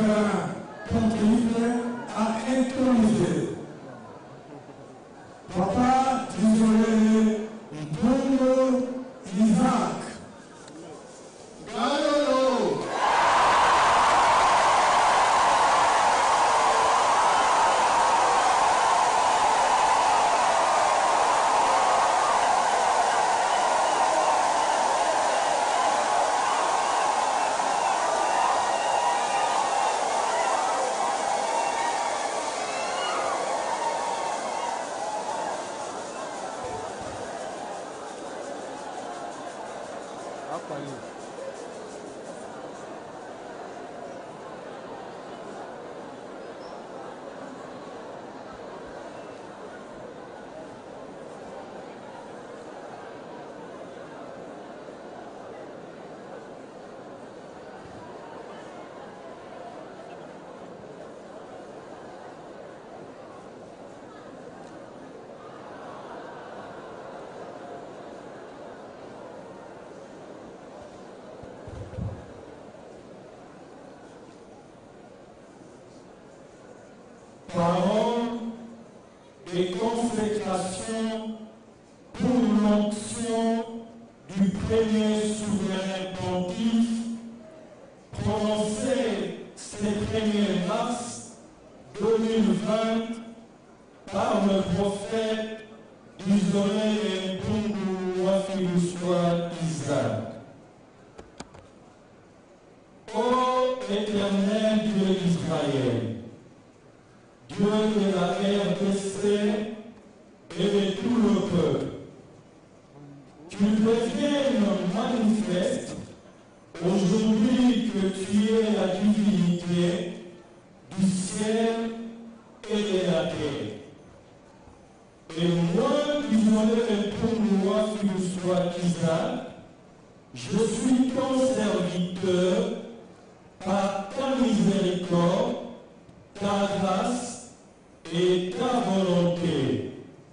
sera contrainte à introniser. Papa désolé, Bongo Isaac. Galolo. Parole et consécration pour l'onction du premier souverain pontife prononcée ce 1er mars 2020 par le prophète Isolé Mpungu Wafiluswa Isaac. Ô éternel Dieu d'Israël, Dieu de la RDC et de tout le peuple, tu deviens manifeste aujourd'hui que tu es la divinité du ciel et de la terre. Et moi, Isolé Mpungu Wafiluswa Isaac, je suis ton serviteur par ta miséricorde, ta grâce et ta volonté.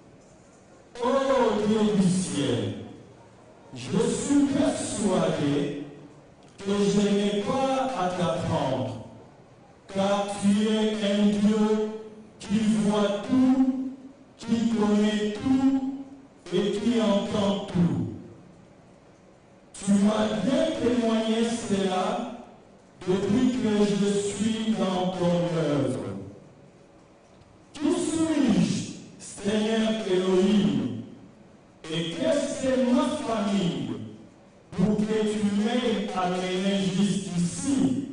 Ô Dieu du ciel, je suis persuadé que je n'ai pas à t'apprendre, car tu es un Dieu qui voit tout, qui connaît tout et qui entend tout. Tu m'as bien témoigné cela depuis que je suis dans ton œuvre. Qui suis-je, Seigneur Elohim, et qu'est-ce que ma famille pour que tu m'aies amené jusqu'ici?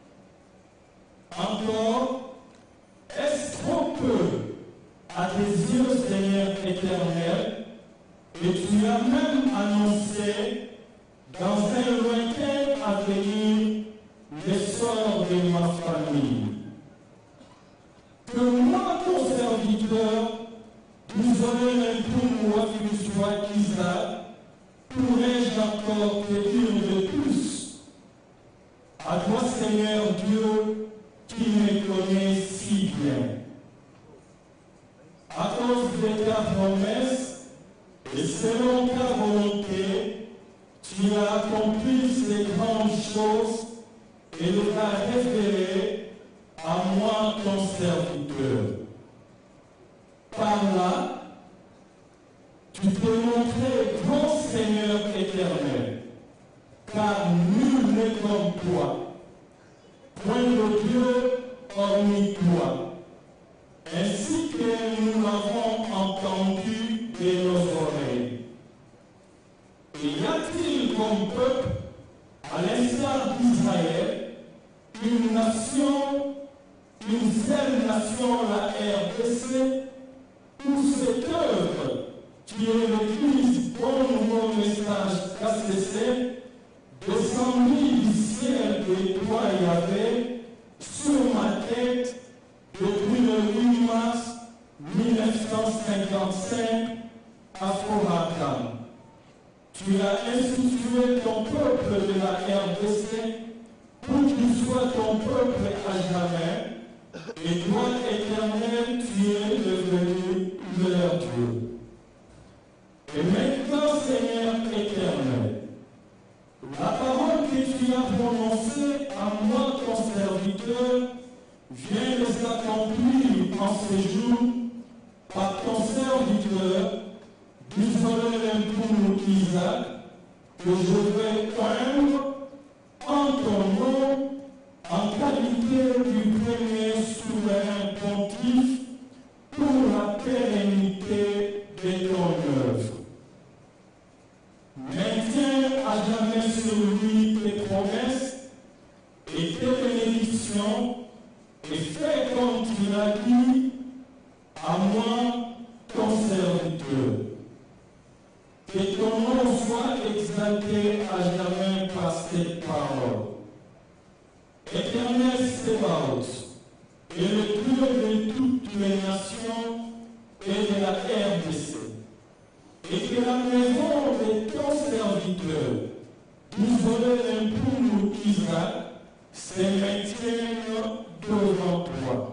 Encore, est-ce trop peu à tes yeux, Seigneur éternel, et tu as même annoncé dans un lointain avenir l'essor de ma famille? Que moi, ton serviteur, Isolé Mpungu Wafiluswa Isaac, pourrais-je encore te dire de plus? À toi, Seigneur Dieu, qui me connais si bien. À cause de ta promesse et selon ta volonté, tu as accompli ces grandes choses et les as révélées à moi, ton serviteur. Par là, tu t'es montré grand Seigneur éternel, car nul n'est comme toi, point de Dieu hormis toi, ainsi que nous l'avons entendu de nos oreilles. Et y a-t-il comme peuple, à l'instar d'Israël, une nation, une seule nation, la RDC, où cette œuvre, qui est l'Église Bon Nouveau Message KCC, descendue du ciel de toi, Yahvé, sur ma tête, depuis le 8 mars 1955 à Forakam. Tu as institué ton peuple de la RDC pour qu'il soit ton peuple à jamais, et toi, éternel, tu es devenu leur Dieu. Et maintenant, Seigneur éternel, la parole que tu as prononcée à moi, ton serviteur, viens les accomplir en ces jours par ton serviteur, d'Israël pour Isaac, que je vais oindre en ton nom, en qualité du premier souverain pontife, pour la pérennité de ton œuvre. Maintiens à jamais sur lui tes promesses et tes bénédictions, et fais comme tu l'as dit, à moi, ton serviteur. Que ton nom soit exalté à jamais par cette parole. Éternel Sébaoth, et le Dieu de toutes les nations et de la RDC, et que la maison de ton serviteur, d'Israël pour Isaac, se maintienne devant toi.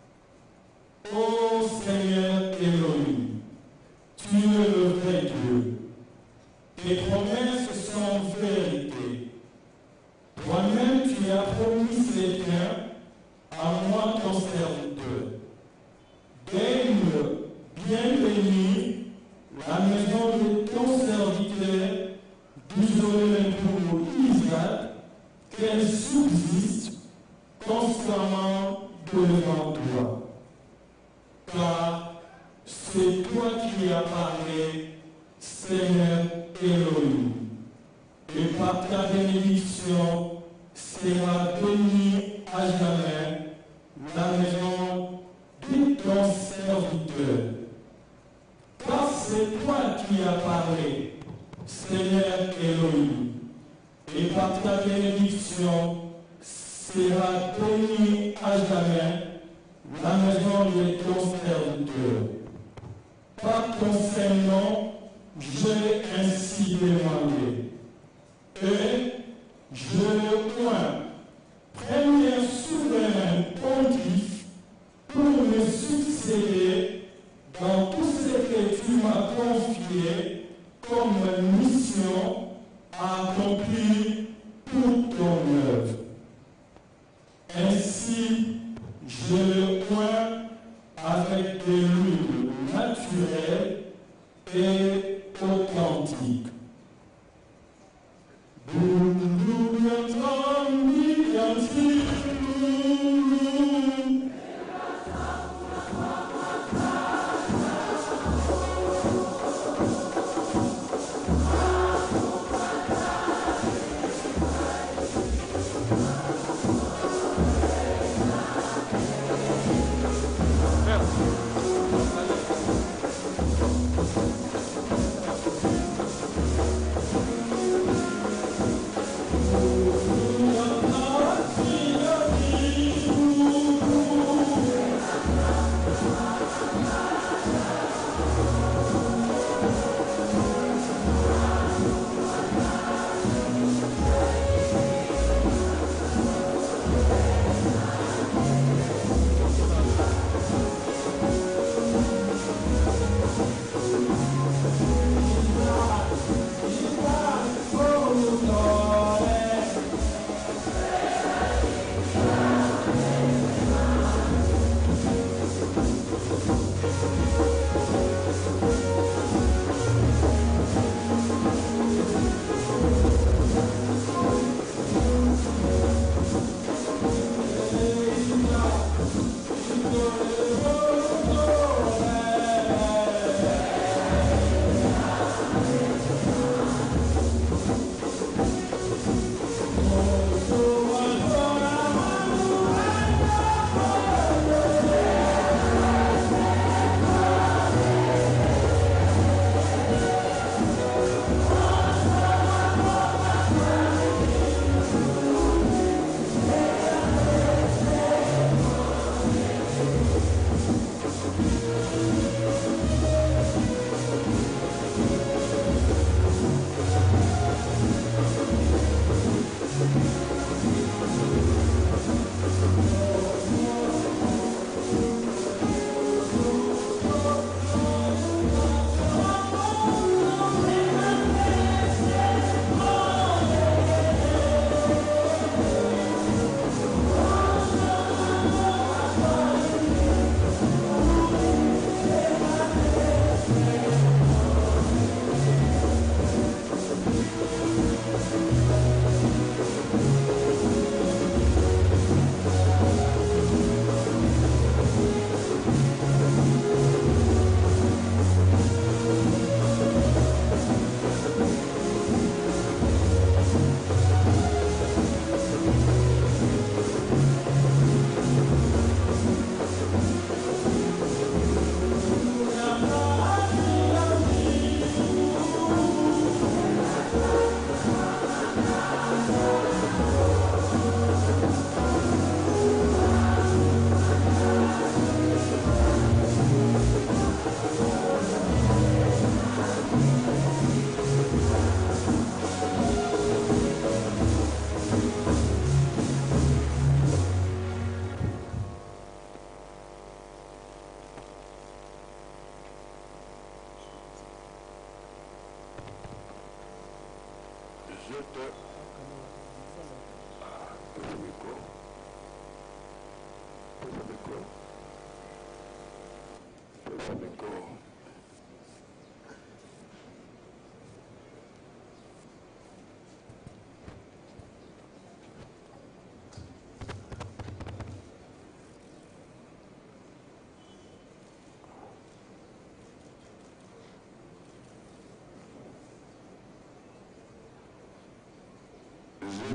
Ô Seigneur Elohim, tu es le vrai Dieu. Tes promesses sont vérité. Toi-même, tu as promis ces biens à moi, ton serviteur. Daigne bien bénir la maison de ton serviteur, d'Israël pour Isaac, qu'elle subsiste constamment devant toi. Car c'est toi qui as parlé, Seigneur Elohim, et par ta bénédiction sera bénie à jamais la maison de ton serviteur. Car c'est toi qui as parlé, Seigneur Elohim, et par ta bénédiction sera bénie à jamais la maison de ton serviteur. Par ton Saint-Nom, j'ai ainsi demandé. Et je le pointe, premier souverain pontife, pour me succéder dans tout ce que tu m'as confié comme mission à accomplir pour ton œuvre. Ainsi, je le pointe avec des l'huile naturelle et authentique.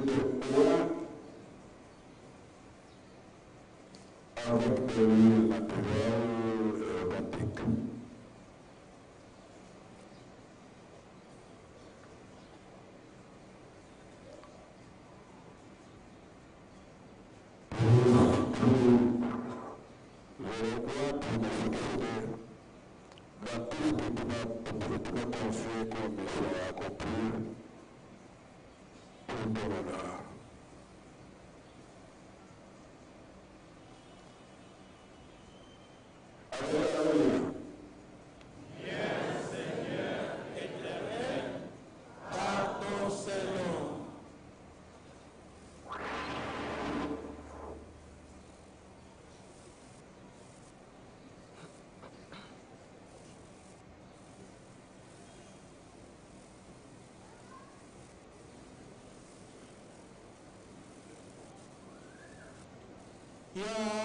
avec le matériel quantique. Yeah.